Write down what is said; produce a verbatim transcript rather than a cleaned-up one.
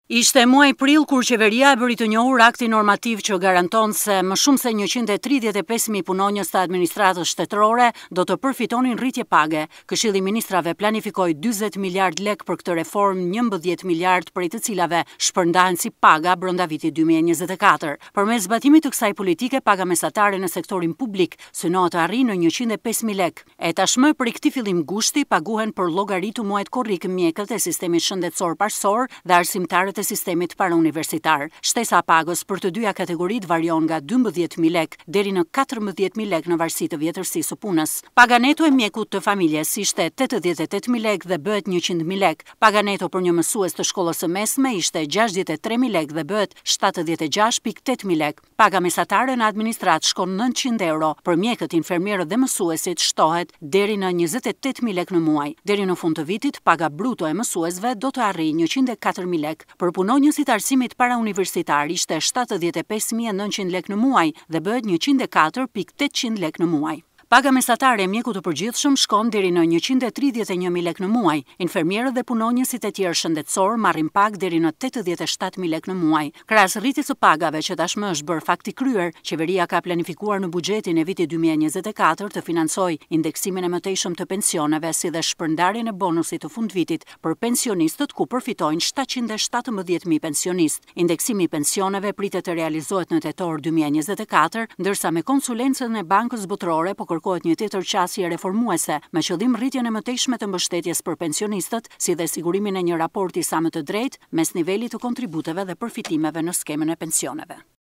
Ishte muaj prill kur qeveria e bëri të njohur akti normativ që garanton se më shumë se njëqind e tridhjetë e pesë mijë punonjës të administratës shtetërore do të përfitonin rritje page. Këshilli i Ministrave planifikoi dyzet miliard lek për këtë reformë, njëmbëdhjetë miliard prej të cilave shpërndahen si paga brenda vitit dy mijë e njëzet e katër. Përmes zbatimit të kësaj politike, paga mesatare në sektorin publik synohet të arrijë në njëqind e pesë mijë lek. E tashmë për këtë fillim gushti paguhen për llogaritu muajt korrik mjekët e sistemit shëndetësor parsorë dhe arsimtarët e sistemit parauniversitar. Shtesa pagës për të dyja kategoritë varion nga dymbëdhjetë mijë lek deri në katërmbëdhjetë mijë lek në varësi të vjetërsisë së punës. Paga neto e mjekut të familjes ishte tetëdhjetë e tetë mijë lek dhe bëhet njëqind mijë lek. Paga neto për një mësues të shkollës së mesme ishte gjashtëdhjetë e tre mijë lek dhe bëhet shtatëdhjetë e gjashtë pikë tetë mijë lek. Paga mesatare në administratë shkon nëntëqind euro, për mjekët, infermierët dhe mësuesit shtohet deri në njëzet e tetë mijë lek në muaj. Deri në fund të vitit, paga bruto e mësuesve do të arrijë njëqind e katër mijë lek. Për punonjësit arsimit parauniversitar ishte shtatëdhjetë e pesë mijë e nëntëqind lek në muaj dhe bëhet njëqind e katër pikë tetëqind lek në muaj. Paga mesatare e mjekut të përgjithshëm shkon deri në njëqind e tridhjetë e një mijë lek në muaj. Infermierët dhe punonjësit e tjerë shëndetësor marrin pagë deri në tetëdhjetë e shtatë mijë lek në muaj. Krahas rritjes së pagave që tashmë është bërë fakt i kryer, qeveria ka planifikuar në buxhetin e vitit dy mijë e njëzet e katër të financojë indeksimin e mëtejshëm të pensioneve si dhe shpërndarjen e bonusit të fundvitit për pensionistët ku përfitojnë shtatëqind e shtatëmbëdhjetë mijë pensionistë. Indeksimi i pensioneve pritet të realizohet në tetor dy mijë e njëzet e katër, ndërsa me konsulencën e Bankës Botërore po kërkohet një tjetër qasje reformuese me qëllim rritjen e mëtejshme të mbështetjes për pensionistët, si dhe sigurimin e një raporti sa më të drejtë mes nivelit të kontributeve dhe përfitimeve në skemën e pensioneve.